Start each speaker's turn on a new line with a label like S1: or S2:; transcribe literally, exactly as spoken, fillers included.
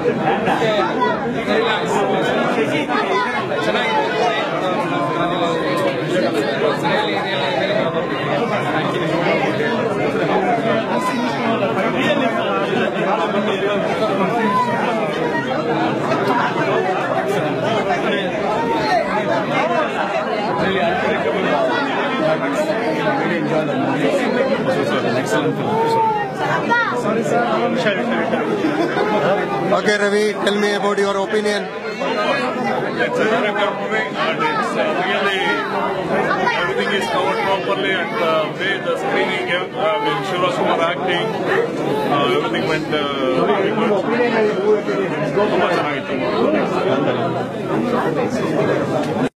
S1: Okay, Ravi, tell me about your opinion.
S2: It's a very good movie, and it's uh, really everything is covered properly, and the way the screening, uh, with Shiva Kumar acting, uh, everything went uh, very good. ತುಂಬಾ ಚೆನ್ನಾಗಿತ್ತು.